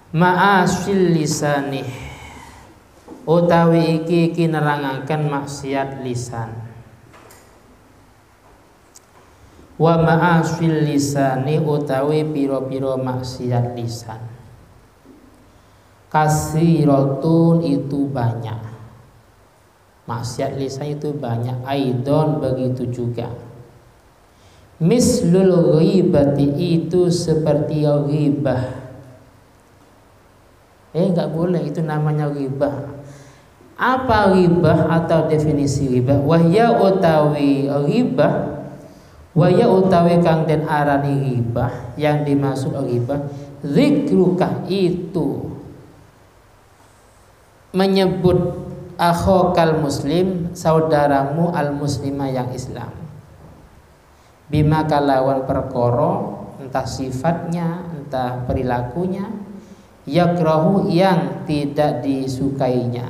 Ma'asil lisani utawi iki nerangaken maksiat lisan. Wa ma'asil lisani utawi piro-piro maksiat lisan. Kasiratun itu banyak. Maksiat lisan itu banyak. Aidon begitu juga. Mislul ghibati itu seperti ghibah. Enggak boleh, itu namanya ghibah. Apa ghibah atau definisi ghibah? Wahya utawi ghibah, wahya utawi kang den arani ghibah, yang dimaksud ghibah zikruka itu menyebut akhokal muslim, saudaramu al muslimah yang Islam, bima kalawan perkoro, entah sifatnya, entah perilakunya, yakrahu yang tidak disukainya,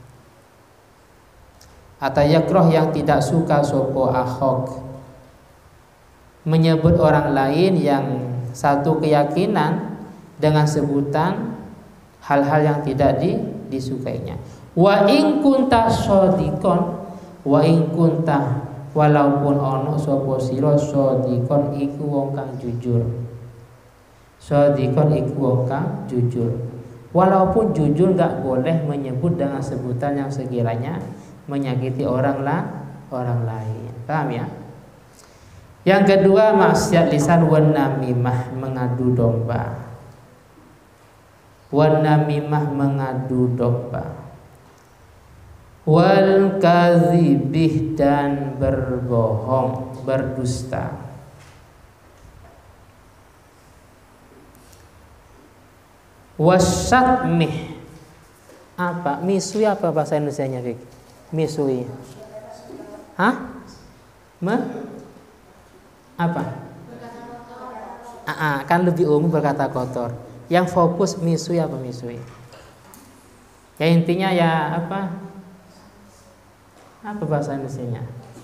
atau yakrah yang tidak suka sopo akhok, menyebut orang lain yang satu keyakinan dengan sebutan hal-hal yang tidak disukainya. Wa in kunta shadikon, wa in kunta walaupun ono sopo sira shadikon iku wong kang jujur. Shadikon iku wong kang jujur. Walaupun jujur gak boleh menyebut dengan sebutan yang sekiranya menyakiti orang lain. Paham ya? Yang kedua maksiat lisan wan namimah, mengadu domba. Wan namimah, mengadu domba. Wal kadzibih, dan berbohong, berdusta. Wasyatmih, apa? Misui apa bahasa Indonesianya, Fik? Misui. Hah? Apa? Kan lebih umum berkata kotor. Yang fokus misui apa misui? Ya intinya ya apa? Apa bahasa Indonesianya?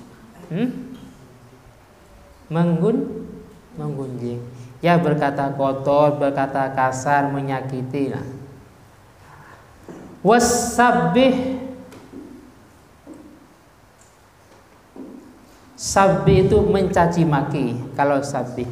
Menggunjing. Ya berkata kotor, berkata kasar, menyakiti lah. Wasabbih, sabbih itu mencaci maki. Kalau sabbih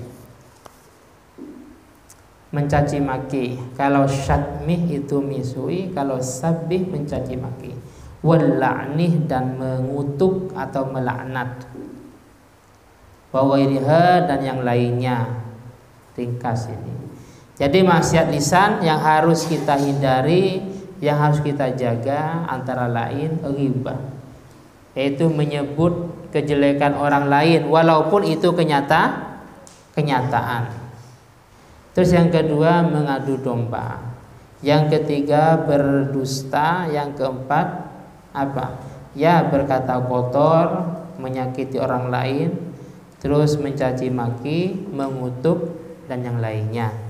mencaci maki, kalau syatmih itu misui, kalau sabbih mencaci maki. Wal-la'nih, dan mengutuk atau melaknat. Wa ghairiha, dan yang lainnya. Ringkas ini. Jadi maksiat lisan yang harus kita hindari, yang harus kita jaga antara lain ghibah, yaitu menyebut kejelekan orang lain walaupun itu kenyataan. Terus yang kedua mengadu domba. Yang ketiga berdusta. Yang keempat apa? Ya berkata kotor, menyakiti orang lain, terus mencaci maki, mengutuk, dan yang lainnya.